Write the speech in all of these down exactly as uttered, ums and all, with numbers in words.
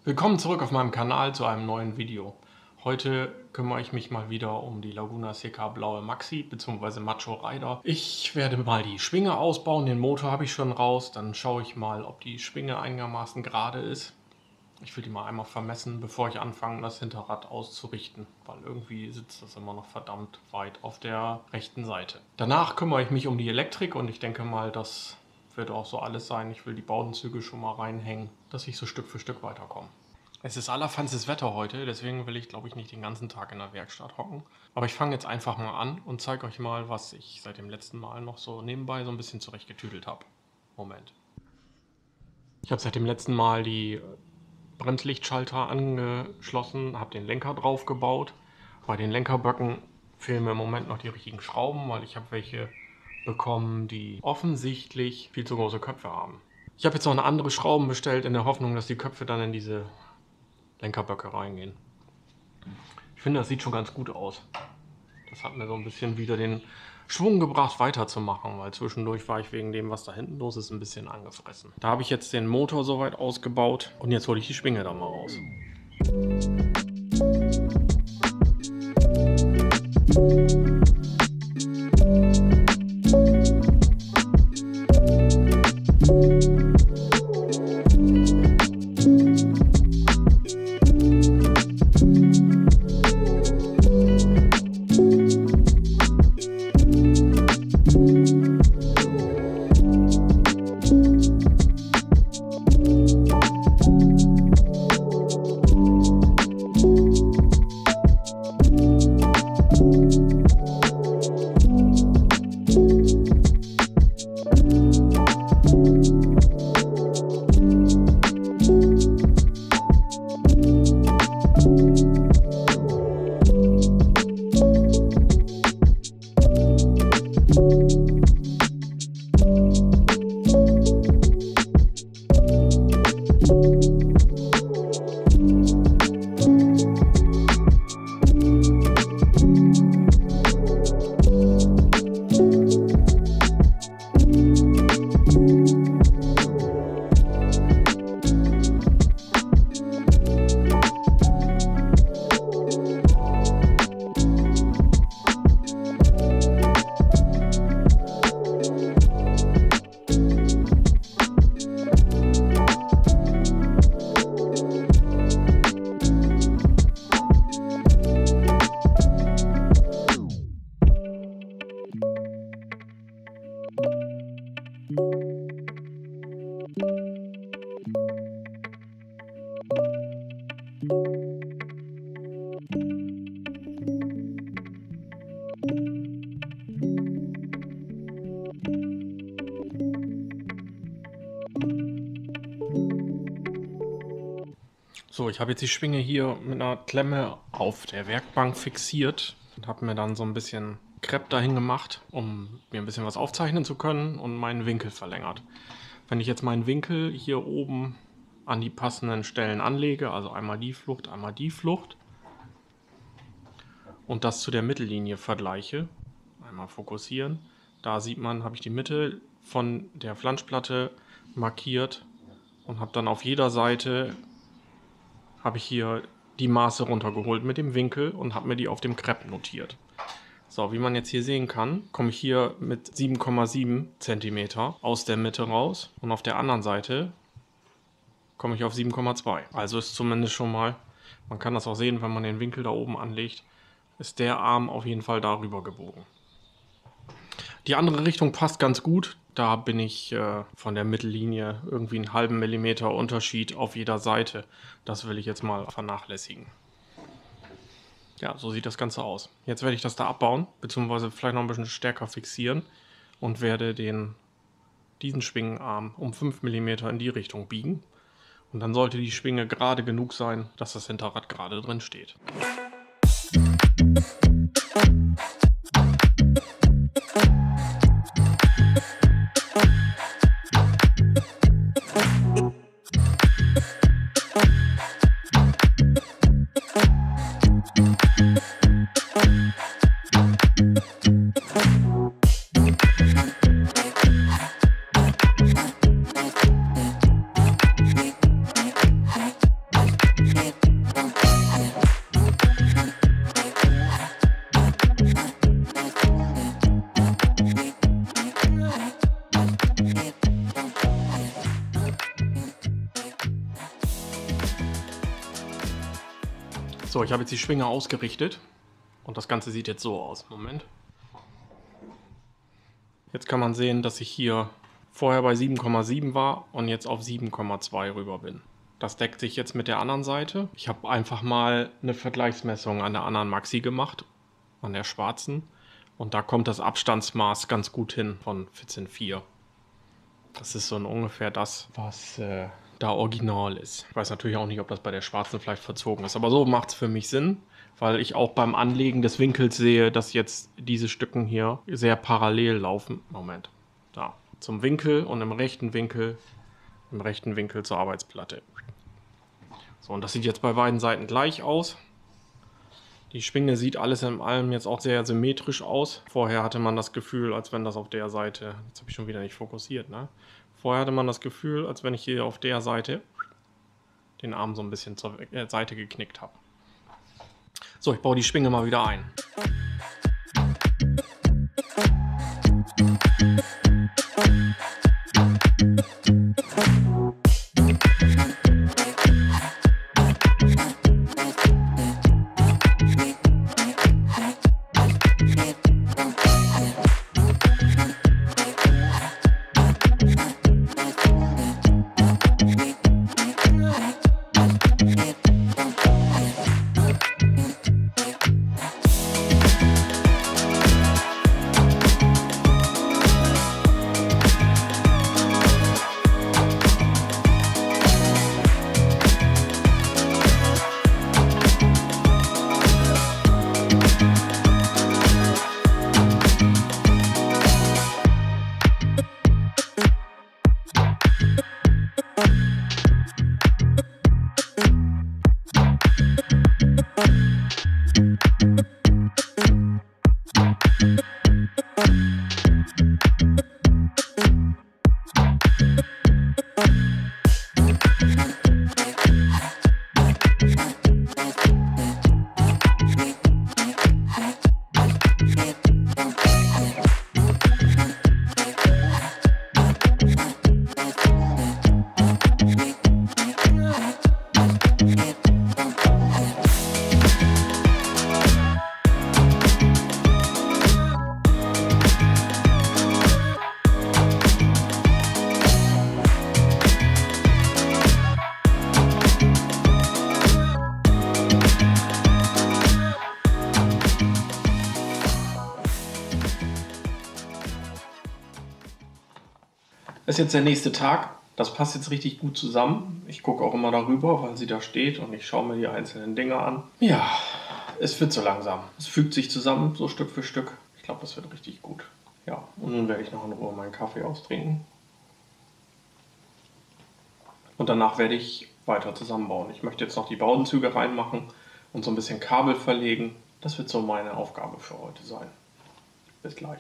Willkommen zurück auf meinem Kanal zu einem neuen Video. Heute kümmere ich mich mal wieder um die Laguna Seca Blaue Maxi bzw. Macho Rider. Ich werde mal die Schwinge ausbauen, den Motor habe ich schon raus. Dann schaue ich mal, ob die Schwinge einigermaßen gerade ist. Ich will die mal einmal vermessen, bevor ich anfange, das Hinterrad auszurichten, weil irgendwie sitzt das immer noch verdammt weit auf der rechten Seite. Danach kümmere ich mich um die Elektrik und ich denke mal, das wird auch so alles sein. Ich will die Baudenzüge schon mal reinhängen, dass ich so Stück für Stück weiterkomme. Es ist allerfanstes Wetter heute, deswegen will ich, glaube ich, nicht den ganzen Tag in der Werkstatt hocken. Aber ich fange jetzt einfach mal an und zeige euch mal, was ich seit dem letzten Mal noch so nebenbei so ein bisschen zurechtgetüdelt habe. Moment. Ich habe seit dem letzten Mal die Bremslichtschalter angeschlossen, habe den Lenker drauf gebaut. Bei den Lenkerböcken fehlen mir im Moment noch die richtigen Schrauben, weil ich habe welche bekommen, die offensichtlich viel zu große Köpfe haben. Ich habe jetzt noch eine andere Schrauben bestellt, in der Hoffnung, dass die Köpfe dann in diese Lenkerböcke reingehen. Ich finde, das sieht schon ganz gut aus. Das hat mir so ein bisschen wieder den Schwung gebracht, weiterzumachen, weil zwischendurch war ich wegen dem, was da hinten los ist, ein bisschen angefressen. Da habe ich jetzt den Motor soweit ausgebaut und jetzt hole ich die Schwinge da mal raus. So, ich habe jetzt die Schwinge hier mit einer Klemme auf der Werkbank fixiert und habe mir dann so ein bisschen Krepp dahin gemacht, um mir ein bisschen was aufzeichnen zu können und meinen Winkel verlängert. Wenn ich jetzt meinen Winkel hier oben an die passenden Stellen anlege, also einmal die Flucht, einmal die Flucht und das zu der Mittellinie vergleiche, einmal fokussieren, da sieht man, habe ich die Mitte von der Flanschplatte markiert und habe dann auf jeder Seite habe ich hier die Maße runtergeholt mit dem Winkel und habe mir die auf dem Krepp notiert. So, wie man jetzt hier sehen kann, komme ich hier mit sieben Komma sieben Zentimeter aus der Mitte raus und auf der anderen Seite komme ich auf sieben Komma zwei. Also ist zumindest schon mal, man kann das auch sehen, wenn man den Winkel da oben anlegt, ist der Arm auf jeden Fall darüber gebogen. Die andere Richtung passt ganz gut. Da bin ich äh, von der Mittellinie irgendwie einen halben Millimeter Unterschied auf jeder Seite. Das will ich jetzt mal vernachlässigen. Ja, so sieht das Ganze aus. Jetzt werde ich das da abbauen, beziehungsweise vielleicht noch ein bisschen stärker fixieren und werde den, diesen Schwingenarm um fünf Millimeter in die Richtung biegen. Und dann sollte die Schwinge gerade genug sein, dass das Hinterrad gerade drin steht. So, ich habe jetzt die Schwinge ausgerichtet und das Ganze sieht jetzt so aus. Moment. Jetzt kann man sehen, dass ich hier vorher bei sieben Komma sieben war und jetzt auf sieben Komma zwei rüber bin. Das deckt sich jetzt mit der anderen Seite. Ich habe einfach mal eine Vergleichsmessung an der anderen Maxi gemacht, an der schwarzen. Und da kommt das Abstandsmaß ganz gut hin von vierzehn Komma vier. Das ist so ungefähr das, was äh, da original ist. Ich weiß natürlich auch nicht, ob das bei der schwarzen vielleicht verzogen ist. Aber so macht es für mich Sinn, weil ich auch beim Anlegen des Winkels sehe, dass jetzt diese Stücken hier sehr parallel laufen. Moment, da. Zum Winkel und im rechten Winkel, im rechten Winkel zur Arbeitsplatte. So, und das sieht jetzt bei beiden Seiten gleich aus. Die Schwinge sieht alles in allem jetzt auch sehr symmetrisch aus. Vorher hatte man das Gefühl, als wenn das auf der Seite, jetzt habe ich schon wieder nicht fokussiert, ne? Vorher hatte man das Gefühl, als wenn ich hier auf der Seite den Arm so ein bisschen zur Seite geknickt habe. So, ich baue die Schwinge mal wieder ein. Das ist jetzt der nächste Tag. Das passt jetzt richtig gut zusammen. Ich gucke auch immer darüber, weil sie da steht und ich schaue mir die einzelnen Dinge an. Ja, es wird so langsam. Es fügt sich zusammen, so Stück für Stück. Ich glaube, das wird richtig gut. Ja, und nun werde ich noch in Ruhe meinen Kaffee austrinken. Und danach werde ich weiter zusammenbauen. Ich möchte jetzt noch die Bowdenzüge reinmachen und so ein bisschen Kabel verlegen. Das wird so meine Aufgabe für heute sein. Bis gleich.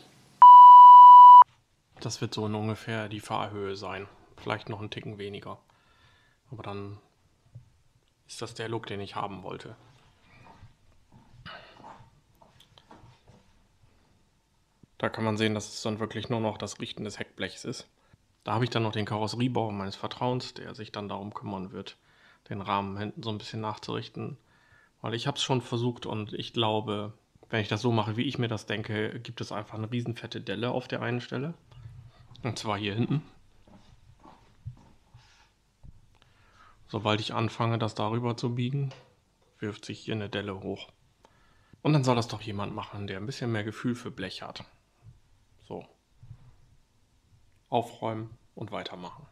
Das wird so in ungefähr die Fahrhöhe sein. Vielleicht noch einen Ticken weniger. Aber dann ist das der Look, den ich haben wollte. Da kann man sehen, dass es dann wirklich nur noch das Richten des Heckblechs ist. Da habe ich dann noch den Karosseriebauer meines Vertrauens, der sich dann darum kümmern wird, den Rahmen hinten so ein bisschen nachzurichten. Weil ich habe es schon versucht und ich glaube, wenn ich das so mache, wie ich mir das denke, gibt es einfach eine riesenfette Delle auf der einen Stelle. Und zwar hier hinten. Sobald ich anfange, das darüber zu biegen, wirft sich hier eine Delle hoch. Und dann soll das doch jemand machen, der ein bisschen mehr Gefühl für Blech hat. So. Aufräumen und weitermachen.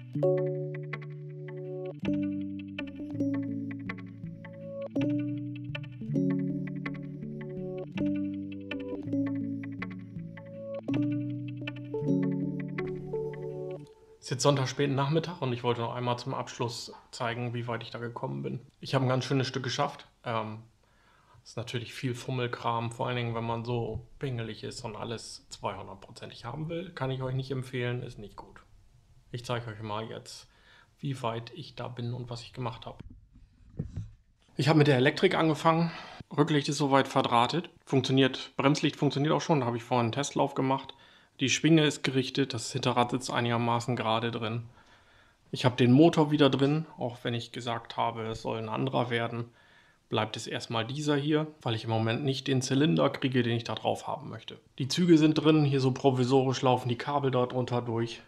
Es ist jetzt Sonntag späten Nachmittag und ich wollte noch einmal zum Abschluss zeigen, wie weit ich da gekommen bin. Ich habe ein ganz schönes Stück geschafft. Ähm, ist natürlich viel Fummelkram, vor allen Dingen, wenn man so pingelig ist und alles zweihundertprozentig haben will. Kann ich euch nicht empfehlen, ist nicht gut. Ich zeige euch mal jetzt, wie weit ich da bin und was ich gemacht habe. Ich habe mit der Elektrik angefangen. Rücklicht ist soweit verdrahtet. Funktioniert, Bremslicht funktioniert auch schon, da habe ich vorhin einen Testlauf gemacht. Die Schwinge ist gerichtet, das Hinterrad sitzt einigermaßen gerade drin. Ich habe den Motor wieder drin, auch wenn ich gesagt habe, es soll ein anderer werden, bleibt es erstmal dieser hier, weil ich im Moment nicht den Zylinder kriege, den ich da drauf haben möchte. Die Züge sind drin, hier so provisorisch laufen die Kabel dort drunter durch.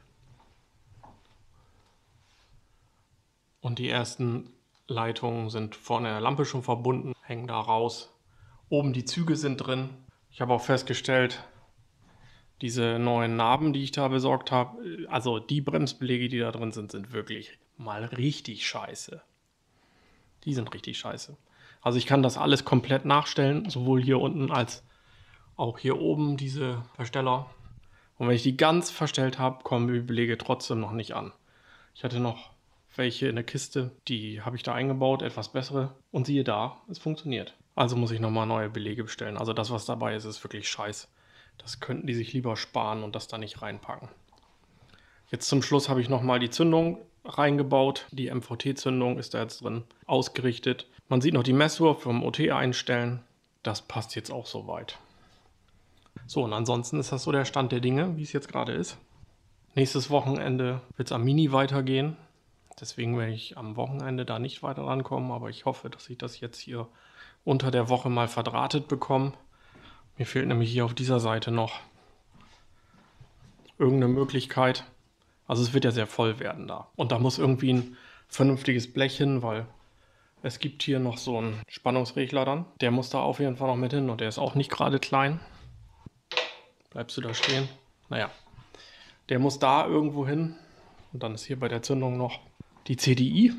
Und die ersten Leitungen sind vorne an der Lampe schon verbunden, hängen da raus. Oben die Züge sind drin. Ich habe auch festgestellt, diese neuen Narben, die ich da besorgt habe, also die Bremsbeläge, die da drin sind, sind wirklich mal richtig scheiße. Die sind richtig scheiße. Also ich kann das alles komplett nachstellen, sowohl hier unten als auch hier oben diese Versteller. Und wenn ich die ganz verstellt habe, kommen die Beläge trotzdem noch nicht an. Ich hatte noch welche in der Kiste, die habe ich da eingebaut, etwas bessere. Und siehe da, es funktioniert. Also muss ich nochmal neue Belege bestellen. Also das, was dabei ist, ist wirklich scheiße. Das könnten die sich lieber sparen und das da nicht reinpacken. Jetzt zum Schluss habe ich nochmal die Zündung reingebaut. Die M V T-Zündung ist da jetzt drin ausgerichtet. Man sieht noch die Messuhr vom O T einstellen. Das passt jetzt auch soweit. So, und ansonsten ist das so der Stand der Dinge, wie es jetzt gerade ist. Nächstes Wochenende wird es am Mini weitergehen. Deswegen werde ich am Wochenende da nicht weiter rankommen. Aber ich hoffe, dass ich das jetzt hier unter der Woche mal verdrahtet bekomme. Mir fehlt nämlich hier auf dieser Seite noch irgendeine Möglichkeit. Also es wird ja sehr voll werden da. Und da muss irgendwie ein vernünftiges Blech hin, weil es gibt hier noch so einen Spannungsregler dann. Der muss da auf jeden Fall noch mit hin und der ist auch nicht gerade klein. Bleibst du da stehen? Naja, der muss da irgendwo hin. Und dann ist hier bei der Zündung noch die C D I.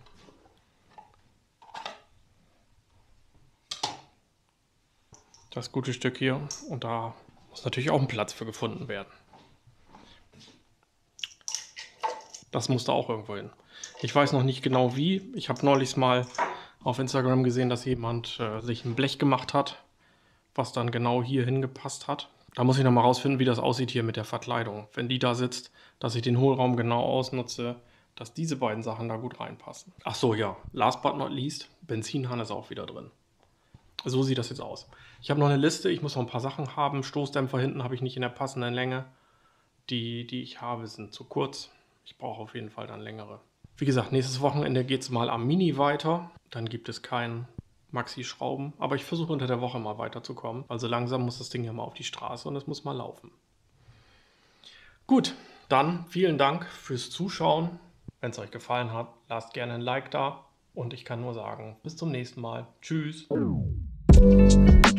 Das gute Stück hier. Und da muss natürlich auch ein Platz für gefunden werden. Das muss da auch irgendwo hin. Ich weiß noch nicht genau wie. Ich habe neulich mal auf Instagram gesehen, dass jemand äh, sich ein Blech gemacht hat, was dann genau hier hingepasst hat. Da muss ich noch mal rausfinden, wie das aussieht hier mit der Verkleidung. Wenn die da sitzt, dass ich den Hohlraum genau ausnutze, dass diese beiden Sachen da gut reinpassen. Ach so, ja. Last but not least, Benzinhahn ist auch wieder drin. So sieht das jetzt aus. Ich habe noch eine Liste, ich muss noch ein paar Sachen haben. Stoßdämpfer hinten habe ich nicht in der passenden Länge. Die, die ich habe, sind zu kurz. Ich brauche auf jeden Fall dann längere. Wie gesagt, nächstes Wochenende geht es mal am Mini weiter. Dann gibt es keinen Maxi-Schrauben. Aber ich versuche unter der Woche mal weiterzukommen. Also langsam muss das Ding ja mal auf die Straße und es muss mal laufen. Gut, dann vielen Dank fürs Zuschauen. Wenn es euch gefallen hat, lasst gerne ein Like da. Und ich kann nur sagen, bis zum nächsten Mal. Tschüss.